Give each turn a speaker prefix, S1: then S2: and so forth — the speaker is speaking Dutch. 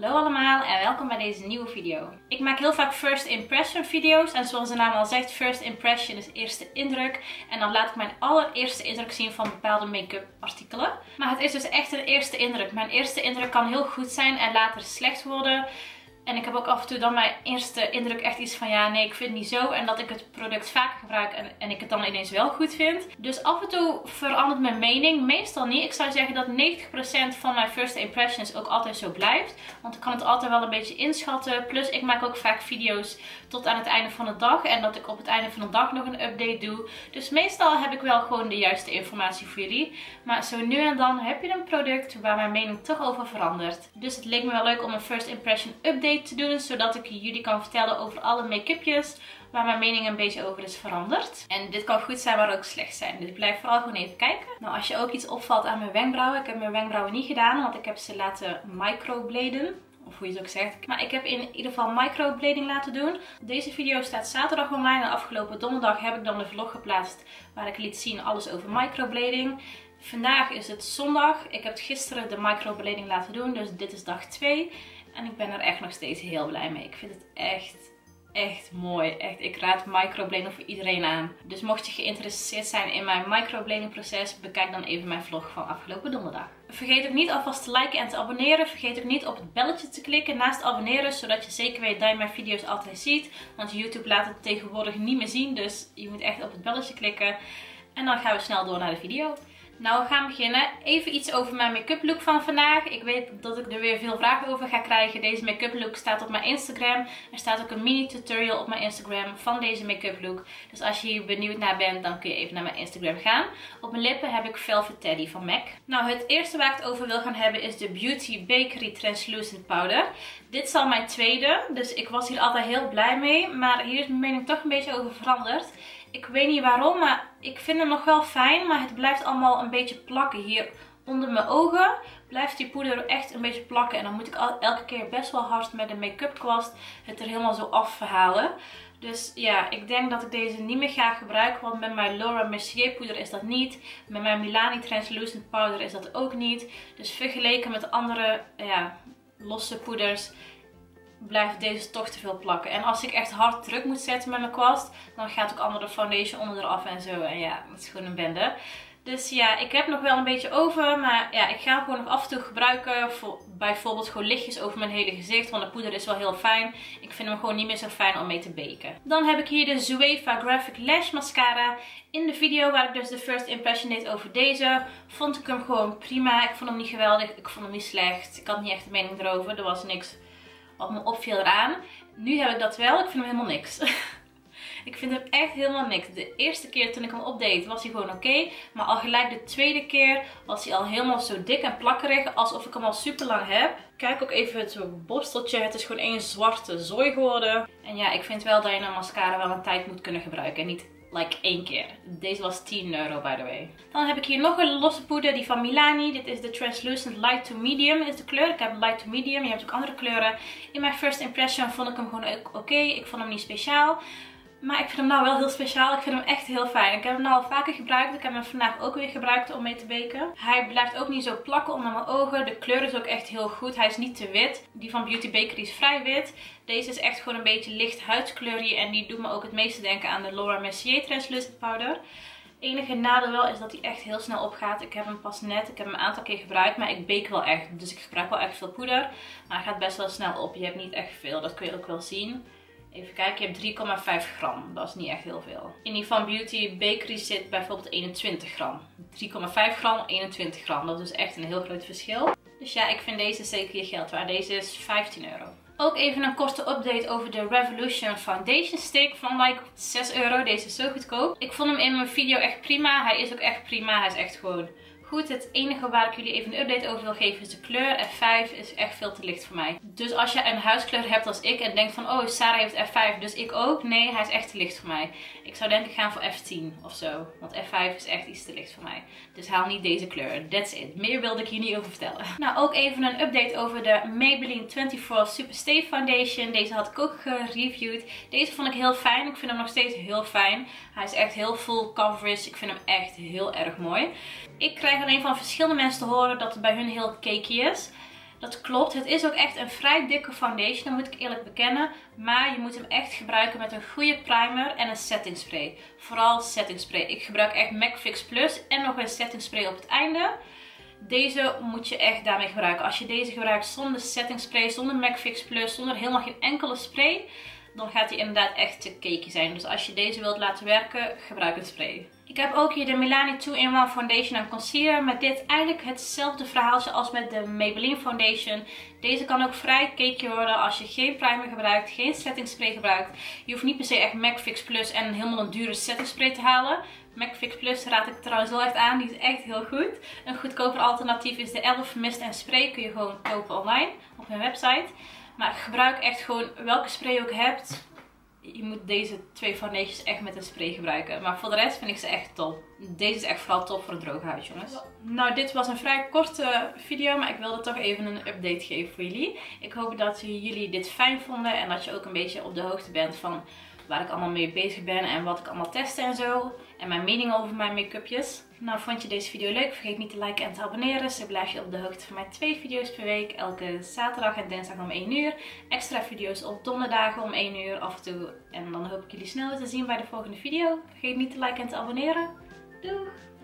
S1: Hallo allemaal en welkom bij deze nieuwe video. Ik maak heel vaak first impression video's en zoals de naam al zegt, first impression is eerste indruk. En dan laat ik mijn allereerste indruk zien van bepaalde make-up artikelen. Maar het is dus echt een eerste indruk. Mijn eerste indruk kan heel goed zijn en later slecht worden. En ik heb ook af en toe dan mijn eerste indruk echt iets van ja, nee, ik vind het niet zo. En dat ik het product vaker gebruik en ik het dan ineens wel goed vind. Dus af en toe verandert mijn mening. Meestal niet. Ik zou zeggen dat 90% van mijn first impressions ook altijd zo blijft. Want ik kan het altijd wel een beetje inschatten. Plus ik maak ook vaak video's tot aan het einde van de dag. En dat ik op het einde van de dag nog een update doe. Dus meestal heb ik wel gewoon de juiste informatie voor jullie. Maar zo nu en dan heb je een product waar mijn mening toch over verandert. Dus het leek me wel leuk om een first impression update te doen, zodat ik jullie kan vertellen over alle make-upjes waar mijn mening een beetje over is veranderd. En dit kan goed zijn, maar ook slecht zijn. Dus blijf vooral gewoon even kijken. Nou, als je ook iets opvalt aan mijn wenkbrauwen. Ik heb mijn wenkbrauwen niet gedaan, want ik heb ze laten microbladen. Of hoe je het ook zegt. Maar ik heb in ieder geval microblading laten doen. Deze video staat zaterdag online. En afgelopen donderdag heb ik dan een vlog geplaatst waar ik liet zien alles over microblading. Vandaag is het zondag. Ik heb gisteren de microblading laten doen. Dus dit is dag 2. En ik ben er echt nog steeds heel blij mee. Ik vind het echt mooi. Echt, ik raad microblading voor iedereen aan. Dus mocht je geïnteresseerd zijn in mijn microblading proces, bekijk dan even mijn vlog van afgelopen donderdag. Vergeet ook niet alvast te liken en te abonneren. Vergeet ook niet op het belletje te klikken naast abonneren, zodat je zeker weet dat je mijn video's altijd ziet. Want YouTube laat het tegenwoordig niet meer zien, dus je moet echt op het belletje klikken. En dan gaan we snel door naar de video. Nou, we gaan beginnen. Even iets over mijn make-up look van vandaag. Ik weet dat ik er weer veel vragen over ga krijgen. Deze make-up look staat op mijn Instagram. Er staat ook een mini tutorial op mijn Instagram van deze make-up look. Dus als je hier benieuwd naar bent, dan kun je even naar mijn Instagram gaan. Op mijn lippen heb ik Velvet Teddy van MAC. Nou, het eerste waar ik het over wil gaan hebben is de Beauty Bakery Translucent Powder. Dit is al mijn tweede, dus ik was hier altijd heel blij mee. Maar hier is mijn mening toch een beetje over veranderd. Ik weet niet waarom, maar ik vind hem nog wel fijn. Maar het blijft allemaal een beetje plakken hier onder mijn ogen. Blijft die poeder echt een beetje plakken. En dan moet ik elke keer best wel hard met een make-up kwast het er helemaal zo afhalen. Dus ja, ik denk dat ik deze niet meer ga gebruiken. Want met mijn Laura Mercier poeder is dat niet. Met mijn Milani Translucent Powder is dat ook niet. Dus vergeleken met andere losse poeders blijft deze toch te veel plakken. En als ik echt hard druk moet zetten met mijn kwast, dan gaat ook andere foundation onder eraf en zo. En ja, het is gewoon een bende. Dus ja, ik heb nog wel een beetje over. Maar ja, ik ga hem gewoon nog af en toe gebruiken. Voor bijvoorbeeld gewoon lichtjes over mijn hele gezicht. Want de poeder is wel heel fijn. Ik vind hem gewoon niet meer zo fijn om mee te baken. Dan heb ik hier de Zoeva Graphic Lash Mascara. In de video waar ik dus de first impression deed over deze, vond ik hem gewoon prima. Ik vond hem niet geweldig. Ik vond hem niet slecht. Ik had niet echt een mening erover. Er was niks wat me opviel eraan. Nu heb ik dat wel. Ik vind hem helemaal niks. Ik vind hem echt helemaal niks. De eerste keer toen ik hem opdeed was hij gewoon oké. Maar al gelijk de tweede keer was hij al helemaal zo dik en plakkerig. Alsof ik hem al super lang heb. Kijk ook even het borsteltje. Het is gewoon één zwarte zooi geworden. En ja, ik vind wel dat je een mascara wel een tijd moet kunnen gebruiken. En niet like 1 keer. Deze was €10 by the way. Dan heb ik hier nog een losse poeder, die van Milani. Dit is de Translucent Light to Medium is de kleur. Ik heb Light to Medium. Je hebt ook andere kleuren. In mijn first impression vond ik hem gewoon oké. Ik vond hem niet speciaal. Maar ik vind hem nou wel heel speciaal. Ik vind hem echt heel fijn. Ik heb hem nou al vaker gebruikt. Ik heb hem vandaag ook weer gebruikt om mee te baken. Hij blijft ook niet zo plakken onder mijn ogen. De kleur is ook echt heel goed. Hij is niet te wit. Die van Beauty Bakery is vrij wit. Deze is echt gewoon een beetje licht huidskleurie. En die doet me ook het meeste denken aan de Laura Mercier Translucent Powder. Enige nadeel wel is dat hij echt heel snel opgaat. Ik heb hem pas net, ik heb hem een aantal keer gebruikt, maar ik bake wel echt. Dus ik gebruik wel echt veel poeder. Maar hij gaat best wel snel op. Je hebt niet echt veel, dat kun je ook wel zien. Even kijken, je hebt 3,5 gram. Dat is niet echt heel veel. In die van Beauty Bakery zit bijvoorbeeld 21 gram. 3,5 gram, 21 gram. Dat is dus echt een heel groot verschil. Dus ja, ik vind deze zeker je geld waard. Deze is €15. Ook even een korte update over de Revolution Foundation Stick van like €6. Deze is zo goedkoop. Ik vond hem in mijn video echt prima. Hij is ook echt prima. Hij is echt gewoon goed. Het enige waar ik jullie even een update over wil geven is de kleur. F5 is echt veel te licht voor mij. Dus als je een huidskleur hebt als ik en denkt van oh, Sarah heeft F5, dus ik ook. Nee, hij is echt te licht voor mij. Ik zou denk ik gaan voor F10 of zo. Want F5 is echt iets te licht voor mij. Dus haal niet deze kleur. That's it. Meer wilde ik hier niet over vertellen. Nou, ook even een update over de Maybelline 24 Super Stay Foundation. Deze had ik ook gereviewd. Deze vond ik heel fijn. Ik vind hem nog steeds heel fijn. Hij is echt heel full coverage. Ik vind hem echt heel erg mooi. Ik krijg alleen van verschillende mensen te horen dat het bij hun heel cakey is. Dat klopt, het is ook echt een vrij dikke foundation, dat moet ik eerlijk bekennen. Maar je moet hem echt gebruiken met een goede primer en een setting spray. Vooral setting spray. Ik gebruik echt MAC Fix Plus en nog een setting spray op het einde. Deze moet je echt daarmee gebruiken. Als je deze gebruikt zonder setting spray, zonder MAC Fix Plus, zonder helemaal geen enkele spray, dan gaat hij inderdaad echt te cakey zijn. Dus als je deze wilt laten werken, gebruik een spray. Ik heb ook hier de Milani 2-in-1 Foundation en Concealer. Met dit eigenlijk hetzelfde verhaaltje als met de Maybelline Foundation. Deze kan ook vrij cakey worden als je geen primer gebruikt, geen setting spray gebruikt. Je hoeft niet per se echt MAC Fix Plus en helemaal een dure setting spray te halen. MAC Fix Plus raad ik trouwens wel echt aan, die is echt heel goed. Een goedkoper alternatief is de Elf Mist en Spray, kun je gewoon kopen online op hun website. Maar gebruik echt gewoon welke spray je ook hebt. Je moet deze 2 foundations echt met een spray gebruiken. Maar voor de rest vind ik ze echt top. Deze is echt vooral top voor een droge huid, jongens. Nou, dit was een vrij korte video, maar ik wilde toch even een update geven voor jullie. Ik hoop dat jullie dit fijn vonden en dat je ook een beetje op de hoogte bent van waar ik allemaal mee bezig ben en wat ik allemaal test en zo. En mijn mening over mijn make-upjes. Nou, vond je deze video leuk? Vergeet niet te liken en te abonneren. Zo blijf je op de hoogte van mijn 2 video's per week. Elke zaterdag en dinsdag om 1 uur. Extra video's op donderdagen om 1 uur af en toe. En dan hoop ik jullie snel te zien bij de volgende video. Vergeet niet te liken en te abonneren. Doei!